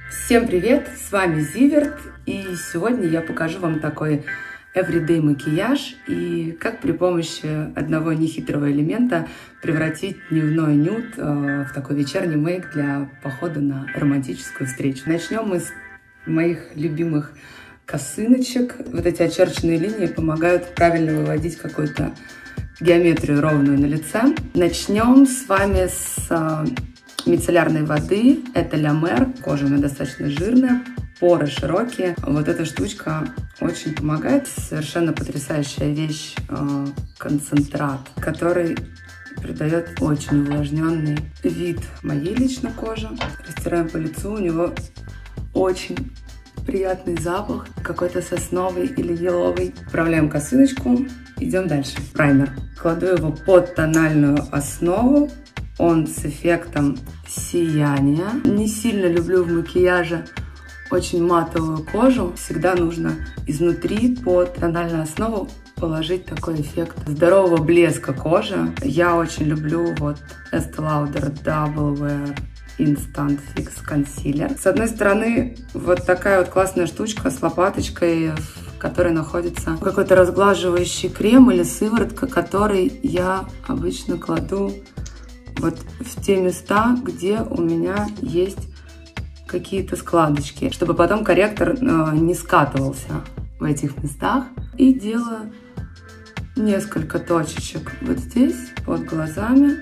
Всем привет! С вами Зиверт, и сегодня я покажу вам такой everyday макияж и как при помощи одного нехитрого элемента превратить дневной нюд в такой вечерний мейк для похода на романтическую встречу. Начнем мы с моих любимых косыночек. Вот эти очерченные линии помогают правильно выводить какую-то геометрию ровную на лице. Начнем с вами с мицеллярной воды. Это Ля Мер. Кожа у меня достаточно жирная, поры широкие. Вот эта штучка очень помогает. Совершенно потрясающая вещь, концентрат, который придает очень увлажненный вид моей лично кожи. Растираем по лицу, у него очень приятный запах, какой-то сосновый или еловый. Вправляем косыночку, идем дальше. Праймер. Кладу его под тональную основу. Он с эффектом сияния. Не сильно люблю в макияже очень матовую кожу. Всегда нужно изнутри под тональную основу положить такой эффект здорового блеска кожи. Я очень люблю вот Estee Lauder Double Wear Instant Fix Concealer. С одной стороны, вот такая вот классная штучка с лопаточкой, в которой находится какой-то разглаживающий крем или сыворотка, который я обычно кладу вот в те места, где у меня есть какие-то складочки, чтобы потом корректор не скатывался в этих местах. И делаю несколько точечек вот здесь, под глазами,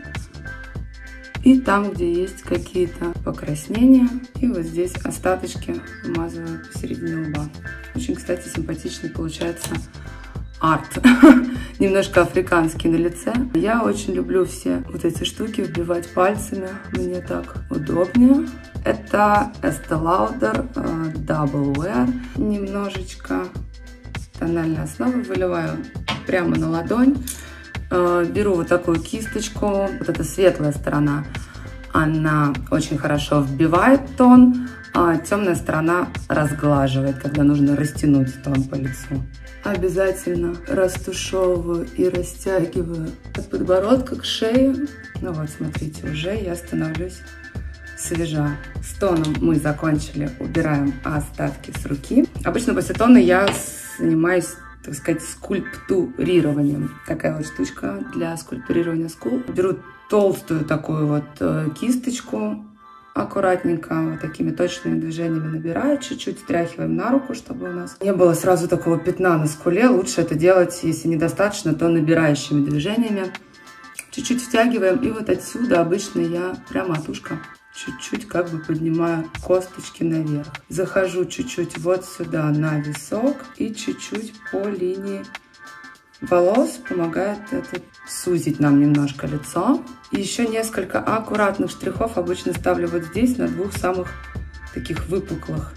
и там, где есть какие-то покраснения. И вот здесь остаточки вмазываю посередине лба. Очень, кстати, симпатичный получается арт. Немножко африканский на лице. Я очень люблю все вот эти штуки вбивать пальцами. Мне так удобнее. Это Estee Lauder Double Wear. Немножечко тональной основы выливаю прямо на ладонь. Беру вот такую кисточку. Вот эта светлая сторона, она очень хорошо вбивает тон, а темная сторона разглаживает, когда нужно растянуть тон по лицу. Обязательно растушевываю и растягиваю от подбородка к шее. Ну вот, смотрите, уже я становлюсь свежа. С тоном мы закончили, убираем остатки с руки. Обычно после тона я занимаюсь, так сказать, скульптурированием. Такая вот штучка для скульптурирования скул. Беру толстую такую вот кисточку, аккуратненько, вот такими точными движениями набираю, чуть-чуть стряхиваем на руку, чтобы у нас не было сразу такого пятна на скуле. Лучше это делать, если недостаточно, то набирающими движениями. Чуть-чуть втягиваем, и вот отсюда обычно я прямо от ушка чуть-чуть как бы поднимаю косточки наверх. Захожу чуть-чуть вот сюда на висок и чуть-чуть по линии волос. Помогает это сузить нам немножко лицо. И еще несколько аккуратных штрихов обычно ставлю вот здесь, на двух самых таких выпуклых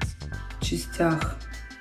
частях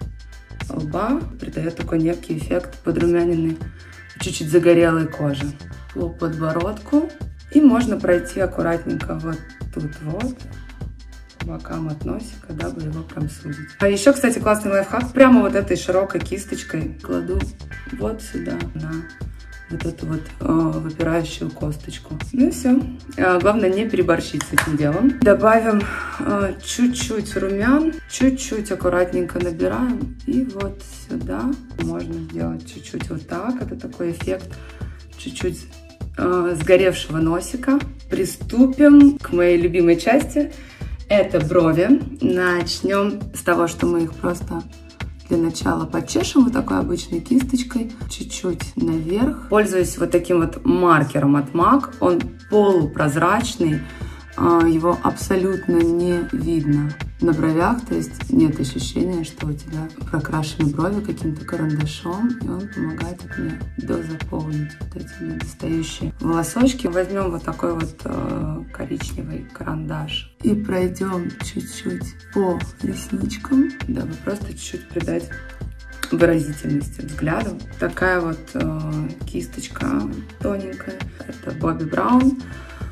лба. Придает такой некий эффект подрумяненной, чуть-чуть загорелой кожи. По подбородку. И можно пройти аккуратненько вот тут вот, по бокам от носика, дабы его прям сузить. А еще, кстати, классный лайфхак. Прямо вот этой широкой кисточкой кладу вот сюда, на вот эту вот выпирающую косточку. Ну и все. Главное не переборщить с этим делом. Добавим чуть-чуть румян, чуть-чуть аккуратненько набираем. И вот сюда можно сделать чуть-чуть вот так. Это такой эффект чуть-чуть сгоревшего носика. Приступим к моей любимой части. Это брови. Начнем с того, что мы их просто для начала подчешем вот такой обычной кисточкой. Чуть-чуть наверх. Пользуюсь вот таким вот маркером от MAC. Он полупрозрачный. Его абсолютно не видно на бровях, то есть нет ощущения, что у тебя прокрашены брови каким-то карандашом, и он помогает мне дозаполнить вот эти недостающие волосочки. Возьмем вот такой вот коричневый карандаш и пройдем чуть-чуть по ресничкам, дабы просто чуть-чуть придать выразительности взгляду. Такая вот кисточка тоненькая, это Bobbi Brown.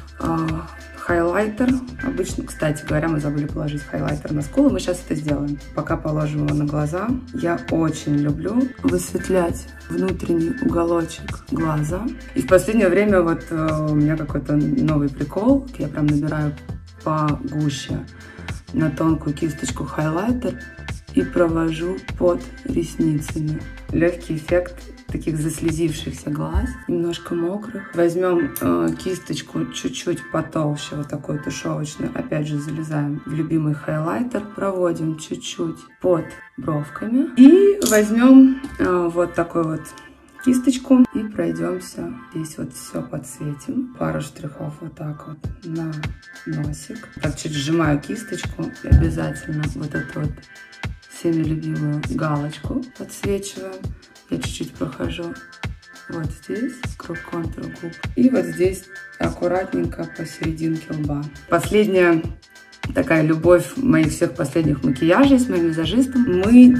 Хайлайтер. Обычно, кстати говоря, мы забыли положить хайлайтер на скулу. Мы сейчас это сделаем. Пока положим его на глаза. Я очень люблю высветлять внутренний уголочек глаза. И в последнее время вот у меня какой-то новый прикол. Я прям набираю погуще на тонкую кисточку хайлайтер и провожу под ресницами. Легкий эффект таких заслезившихся глаз, немножко мокрых. Возьмем кисточку чуть-чуть потолще, вот такую тушевочную. Опять же залезаем в любимый хайлайтер, проводим чуть-чуть под бровками. И возьмем вот такой вот кисточку и пройдемся. Здесь вот все подсветим. Пару штрихов вот так вот на носик. Так чуть сжимаю кисточку и обязательно вот эту вот всеми любимую галочку подсвечиваем. Я чуть-чуть прохожу вот здесь, круг контур губ. И вот здесь аккуратненько посерединке лба. Последняя такая любовь моих всех последних макияжей с моим визажистом. Мы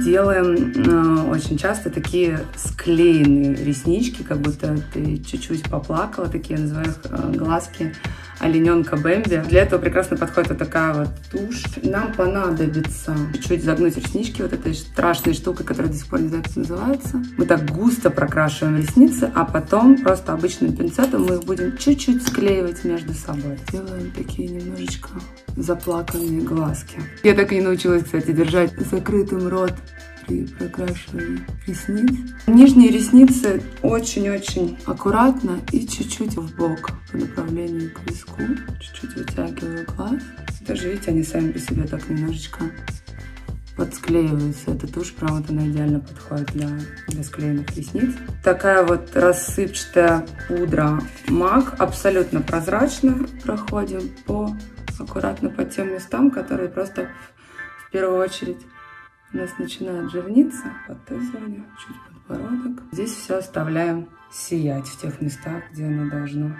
делаем очень часто такие склеенные реснички, как будто ты чуть-чуть поплакала, такие, я называю их глазки олененка Бэмби. Для этого прекрасно подходит вот такая вот тушь. Нам понадобится чуть-чуть загнуть реснички вот этой страшной штукой, которая до сих пор не знаю, как называется. Мы так густо прокрашиваем ресницы, а потом просто обычным пинцетом мы их будем чуть-чуть склеивать между собой. Делаем такие немножечко заплаканные глазки. Я так и не научилась, кстати, держать закрытым рот при прокрашивании ресниц. Нижние ресницы очень-очень аккуратно и чуть-чуть вбок по направлению к виску. Чуть-чуть вытягиваю глаз. Даже, видите, они сами по себе так немножечко подсклеиваются. Эта тушь, прям вот она идеально подходит для склеенных ресниц. Такая вот рассыпчатая пудра MAC, абсолютно прозрачно проходим аккуратно по тем местам, которые просто в первую очередь у нас начинает жирниться под той зоне, чуть подбородок. Здесь все оставляем сиять в тех местах, где оно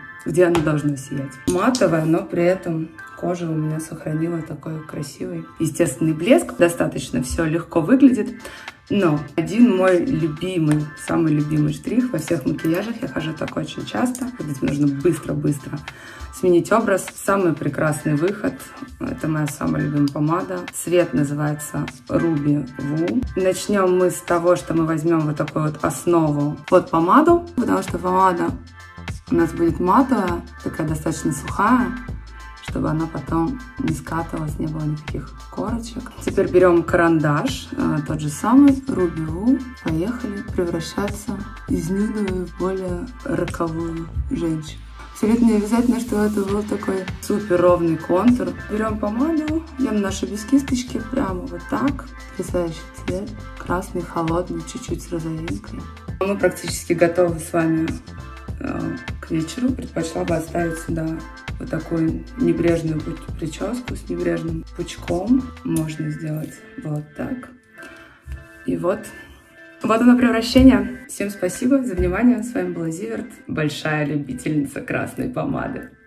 должно сиять. Матовое, но при этом кожа у меня сохранила такой красивый естественный блеск. Достаточно все легко выглядит. Но один мой любимый, самый любимый штрих во всех макияжах, я хожу так очень часто, здесь нужно быстро-быстро сменить образ. Самый прекрасный выход, это моя самая любимая помада. Цвет называется Ruby Woo. Начнем мы с того, что мы возьмем вот такую вот основу под помаду, потому что помада у нас будет матовая, такая достаточно сухая, чтобы она потом не скатывалась, не было никаких корочек. Теперь берем карандаш, тот же самый, Ruby Woo. Поехали превращаться из нюдовой в более роковую женщину. Абсолютно не обязательно, что это был такой супер ровный контур. Берем помаду, я наношу без кисточки, прямо вот так. Потрясающий цвет, красный, холодный, чуть-чуть с розовинкой. Мы практически готовы с вами к вечеру. Предпочла бы оставить сюда вот такую небрежную прическу с небрежным пучком. Можно сделать вот так. И вот оно превращение. Всем спасибо за внимание. С вами была Зиверт, большая любительница красной помады.